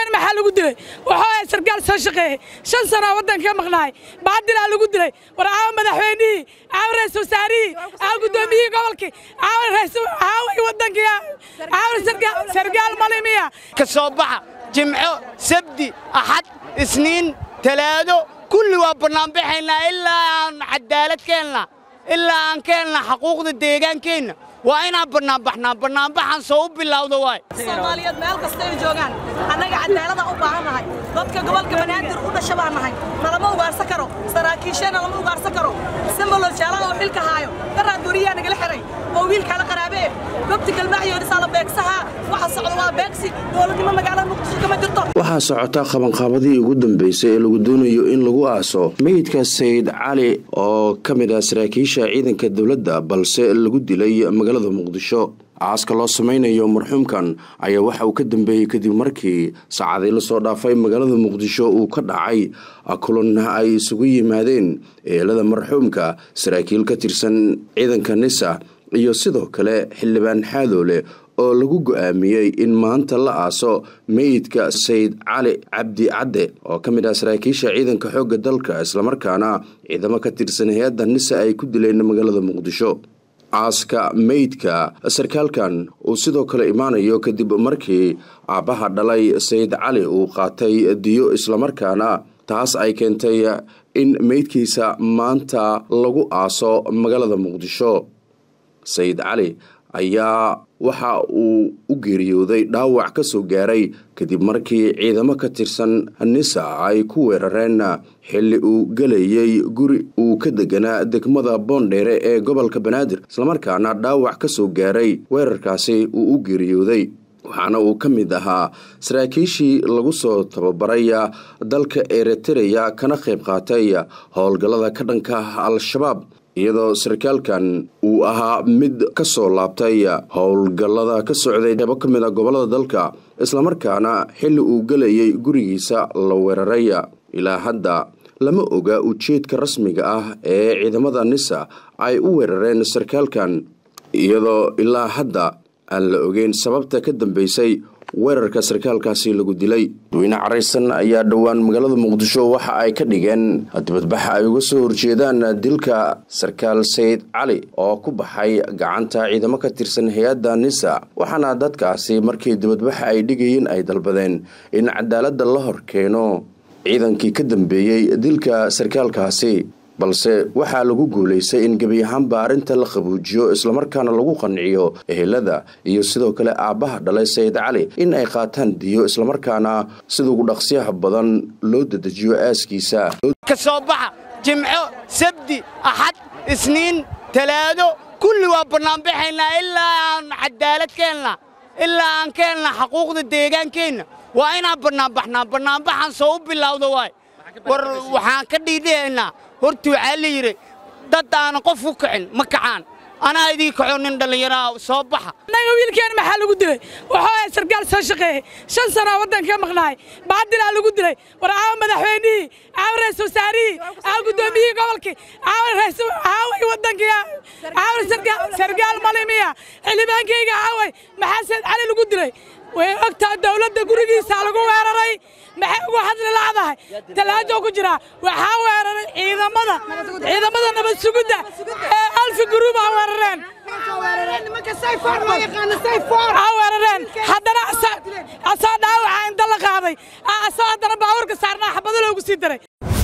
wiilkeen maxaa lagu dilay waxa sargaal soo shaqeeyay 5 sano wadanka maqnaay baadil lagu dilay war madaxweynihii ra'iisul wasaarihi gudoomiyaha gobolka wadanka sargaal malimiya ka soo baxa jimco sabti axad isniin talaado kulli waa barnaamijyada ilaa aan cadaalad keenna ilaa aan keenna xuquuqda deegaankeena waa inaan barnaamijyaan soo bilowdo way Soomaaliyeed meel kasta ay joogan anaga cadaalad u baahanahay dadka gobolka banaadir u dhashabaanahay nalama ugaarsan karo saraakiishana lama ugaarsan karo simbolo jaalada oo xilka haayo daraad duriyaa naga xiray oo wiilka la qaraabe gobti galmaayo risala beegsaha waxa socdo waa beegsi dowladnimo magaalada Muqdisho kama jirto waxa socota qabanqaabadii ugu dambeysay ee lagu doonayo in lagu aaso meydka Sayid Cali oo kamid ah saraakiisha ciidanka dawladda balse lagu dilay magaalada Muqdisho aaska loo sameeyo marxuumkan ayaa waxa uu ka dambeeyay kadib markii saacadii la soo dhaafay magaalada Muqdisho uu ka dhacay kulan ay isugu yimaadeen eelada marxuumka saraakiil ka tirsan ciidanka NISA iyo sidoo kale xildhibaan Xaadoole oo lagu go'aamiyay in maanta la aaso meydka Sayid Cali Cabdi Cadde oo kamid ah saraakiisha ciidanka xoogga dalka isla markaana ciidamo ka tirsan hay'adda NISA ay ku dileen magaalada Muqdisho aaska meydka sarkaalkan uu sidoo kale imaanayo kadib markii aabaha dhalay Sayid Cali uu qaatay diyo isla markaana taas ay keentay in meydkiisa maanta lagu aaso magaalada Muqdisho Sayid Cali ayaa waxa uu u geeriyooday dhaawac ka soo gaaray kadib markii ciidamo ka tirsan NISA ay ku weerareen xilli uu galayay guri uu ka deganaa degmada Boondheere ee gobolka Banaadir isla markaana dhaawac ka soo gaaray weerarkaasi uu u geeriyooday waxaana uu ka mid ahaa saraakiishii lagu soo tababaray dalka Eritrea kana qayb qaatay howlgallada ka dhanka Al-Shabaab iyadoo sarkaalkan uu ahaa mid ka soo laabtay howlgallada ka socday qaybo ka mid ah gobolada dalka isla markaana xilli uu galayay gurigiisa la weeraray ilaa hadda lama oga ujeedka rasmiga ah ee ciidamada NISA ay u weerareen sarkaalkan iyadoo ilaa hadda aan la ogeyn sababta ka dambeysay weerarka sarkaalkaasi lagu dilay dadweyne careysan ayaa dhawaan magaalada Muqdisho waxa ay ka dhigeen dibadbax ay uga soo horjeedaan dilka sarkaal Sayid Cali oo ku baxay gacanta ciidamo ka tirsan hay'adda NISA waxaana dadkaasi markii dibadbax ay dhigayeen ay dalbadeen in cadaaladda la horkeeno ciidankii ka dambeeyay dilka sarkaalkaasi balse waxa lagu guuleysay in gabi ahaanba arinta la qabuujiyo isla markaana lagu qanciyo ehelada iyo sidoo kale aabaha dhalay Sayid Cali in ay qaataan diyo isla markaana sidoo ugu dhaqsiyaha badan loo dedejiyo aaskiisa ka soo baxa jimco sabti axad isniin talaado kulli waa barnaamijyada ilaa aan cadaalad keenna ilaa aan keenna xuquuqda deegaankeena waa inaan barnaamijyaan soo bilowdo way war waxaan ka dhiideynaa hortu cali yiri dad aan qof u kicin ma kacaan ana idii kaconin dhalinyaro soo baxa anaga wiilkeen maxaa lagu dilay waxa sargaal soo shaqeeyay 5 sano wadanka maqnaay baadil lagu dilay war madaxweynihii ra'iisul wasaarihi gudoomiyaha gobolka wadanka sargaal malimiya xildhibaankayga maxaa Sayid Cali lagu dilay way ogtaa dawladda gurigiisa lagu weeraray maxay ugu hadli laadahay talaajo ku jira waxa weeraray ciidamada nabad sugidda alf group weerareen haddana asaa dhaawaca inta la qaaday asaa haddana baabuurka saarnaa xabado loogu sii daray